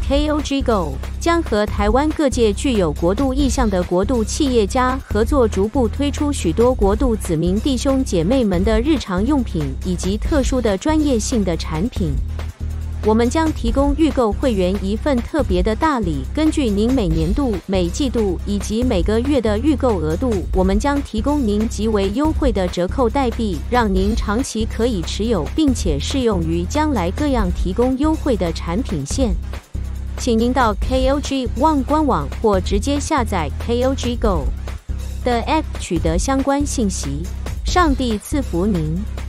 KOG Go 将和台湾各界具有国度意向的国度企业家合作，逐步推出许多国度子民弟兄姐妹们的日常用品以及特殊的专业性的产品。我们将提供预购会员一份特别的大礼，根据您每年度、每季度以及每个月的预购额度，我们将提供您极为优惠的折扣代币，让您长期可以持有，并且适用于将来各样提供优惠的产品线。请您到 KOG One 官网或直接下载 KOG Go 的 App 取得相关信息。上帝赐福您。